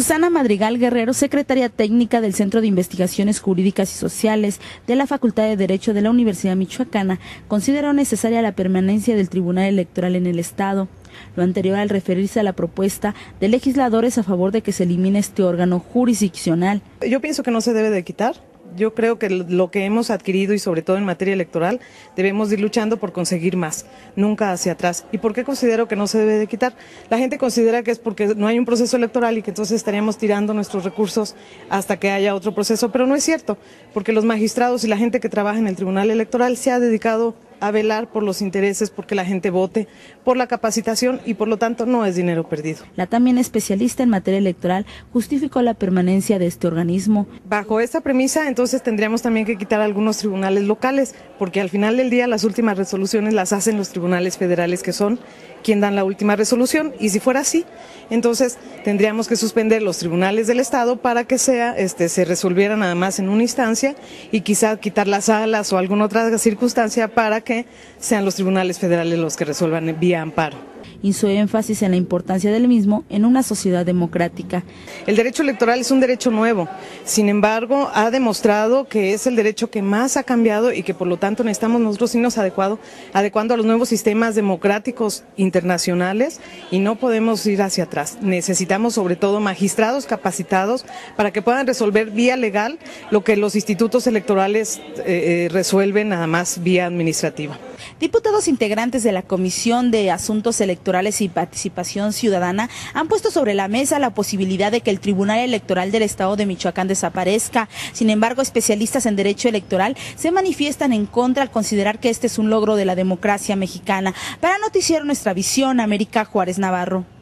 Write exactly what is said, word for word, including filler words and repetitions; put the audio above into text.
Susana Madrigal Guerrero, secretaria técnica del Centro de Investigaciones Jurídicas y Sociales de la Facultad de Derecho de la Universidad Michoacana, consideró necesaria la permanencia del Tribunal Electoral en el Estado. Lo anterior al referirse a la propuesta de legisladores a favor de que se elimine este órgano jurisdiccional. Yo pienso que no se debe de quitar. Yo creo que lo que hemos adquirido y sobre todo en materia electoral debemos ir luchando por conseguir más, nunca hacia atrás. ¿Y por qué considero que no se debe de quitar? La gente considera que es porque no hay un proceso electoral y que entonces estaríamos tirando nuestros recursos hasta que haya otro proceso, pero no es cierto, porque los magistrados y la gente que trabaja en el Tribunal Electoral se ha dedicado a velar por los intereses, porque la gente vote, por la capacitación y por lo tanto no es dinero perdido. La también especialista en materia electoral justificó la permanencia de este organismo. Bajo esta premisa, entonces tendríamos también que quitar algunos tribunales locales, porque al final del día las últimas resoluciones las hacen los tribunales federales, que son quien dan la última resolución, y si fuera así, entonces tendríamos que suspender los tribunales del Estado para que sea, este, se resolviera nada más en una instancia y quizá quitar las salas o alguna otra circunstancia para que sean los tribunales federales los que resuelvan vía amparo. Hizo énfasis en la importancia del mismo en una sociedad democrática. El derecho electoral es un derecho nuevo, sin embargo ha demostrado que es el derecho que más ha cambiado y que por lo tanto necesitamos nosotros irnos adecuado, adecuando a los nuevos sistemas democráticos internacionales y no podemos ir hacia atrás. Necesitamos sobre todo magistrados capacitados para que puedan resolver vía legal lo que los institutos electorales eh, resuelven nada más vía administrativa. Diputados integrantes de la Comisión de Asuntos Electorales y Participación Ciudadana han puesto sobre la mesa la posibilidad de que el Tribunal Electoral del Estado de Michoacán desaparezca. Sin embargo, especialistas en derecho electoral se manifiestan en contra al considerar que este es un logro de la democracia mexicana. Para Noticiero Nuestra Visión, América Juárez Navarro.